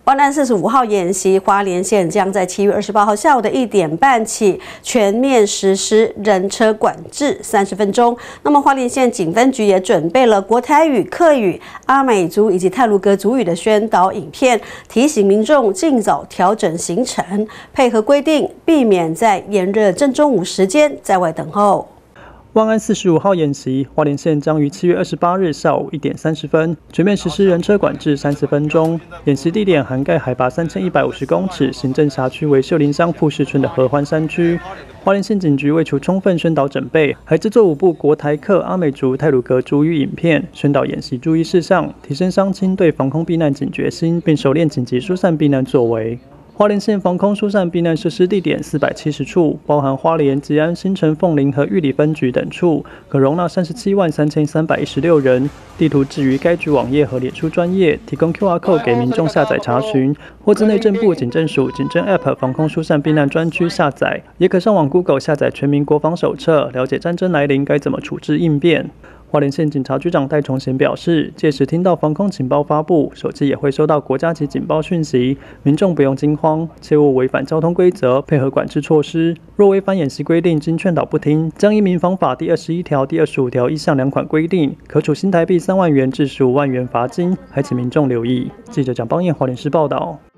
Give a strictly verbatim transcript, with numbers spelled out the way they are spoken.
万安四十五号演习，花莲县将在七月二十八号下午的一点半起全面实施人车管制三十分钟。那么花莲县警分局也准备了国台语、客语、阿美族以及太鲁阁族语的宣导影片，提醒民众尽早调整行程，配合规定，避免在炎热正中午时间在外等候。 万安四十五号演习，花莲县将于七月二十八日下午一点三十分全面实施人车管制三十分钟。演习地点涵盖海拔三千一百五十公尺、行政辖区为秀林乡富士村的合欢山区。花莲县警局为求充分宣导准备，还制作五部国台客、阿美族、太鲁阁族语影片，宣导演习注意事项，提升乡亲对防空避难警觉心，并熟练紧急疏散避难作为。 花莲县防空疏散避难设施地点四百七十处，包含花莲、吉安、新城、凤林和玉里分局等处，可容纳三十七万三千三百一十六人。地图置于该局网页和脸书专页，提供 Q R code 给民众下载查询，或自内政部警政署警政 App 防空疏散避难专区下载，也可上网 Google 下载全民国防手册，了解战争来临该怎么处置应变。 花莲县警察局长戴崇贤表示，届时听到防空警报发布，手机也会收到国家级警报讯息，民众不用惊慌，切勿违反交通规则，配合管制措施。若违反演习规定，经劝导不听，将依民防法第二十一条、第二十五条一项两款规定，可处新台币三万元至十五万元罚金，还请民众留意。记者蒋邦彦花莲市报道。